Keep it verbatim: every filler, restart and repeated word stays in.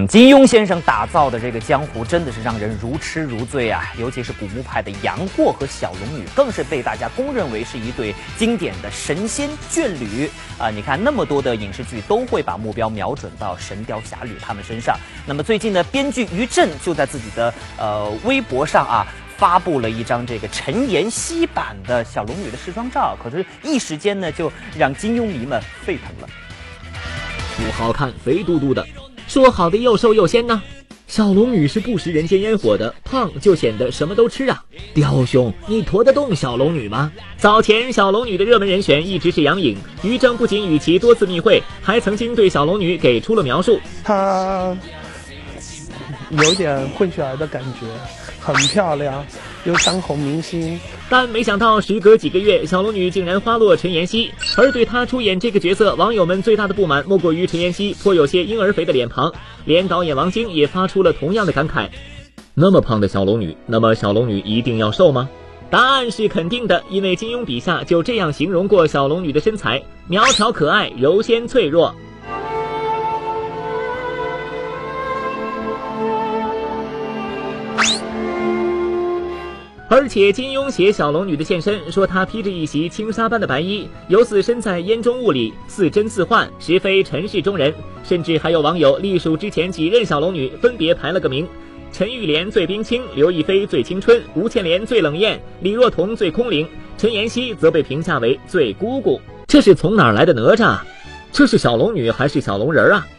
金庸先生打造的这个江湖真的是让人如痴如醉啊！尤其是古墓派的杨过和小龙女，更是被大家公认为是一对经典的神仙眷侣啊！你看那么多的影视剧都会把目标瞄准到《神雕侠侣》他们身上。那么最近呢，编剧于震就在自己的呃微博上啊。发布了一张这个陈妍希版的小龙女的时装照，可是，一时间呢，就让金庸迷们沸腾了。 不好看，肥嘟嘟的，说好的又瘦又鲜呢？小龙女是不食人间烟火的，胖就显得什么都吃啊！雕兄，你驮得动小龙女吗？早前小龙女的热门人选一直是杨颖，于正不仅与其多次密会，还曾经对小龙女给出了描述： 她有点混血儿的感觉。很漂亮，又当红明星， 但没想到时隔几个月，小龙女竟然花落陈妍希。而对她出演这个角色，网友们最大的不满莫过于陈妍希颇有些婴儿肥的脸庞，连导演王晶也发出了同样的感慨：那么胖的小龙女，那么小龙女一定要瘦吗？答案是肯定的，因为金庸笔下就这样形容过小龙女的身材：苗条可爱，柔纤脆弱。而且金庸写小龙女的现身，说她披着一袭轻纱般的白衣，犹似身在烟中雾里，似真似幻，实非尘世中人。甚至还有网友隶属之前几任小龙女，分别排了个名：陈玉莲最冰清，刘亦菲最青春，吴倩莲最冷艳，李若彤最空灵，陈妍希则被评价为最姑姑。这是从哪儿来的哪吒？这是小龙女还是小龙人啊？